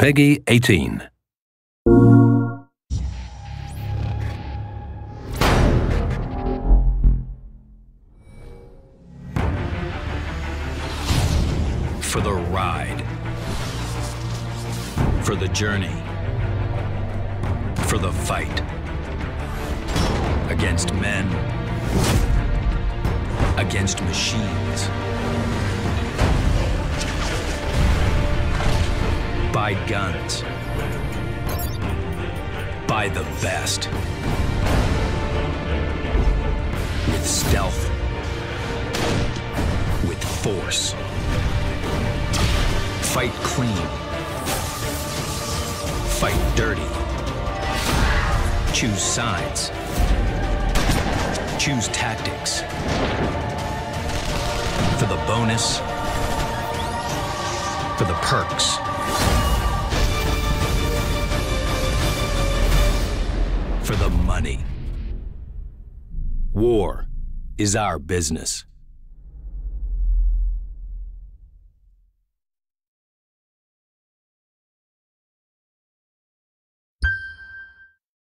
Peggy 18. For the ride, for the journey, for the fight, against men, against machines, buy guns, buy the best, with stealth, with force. Fight clean. Fight dirty. Choose sides. Choose tactics. For the bonus. For the perks. For the money. War is our business.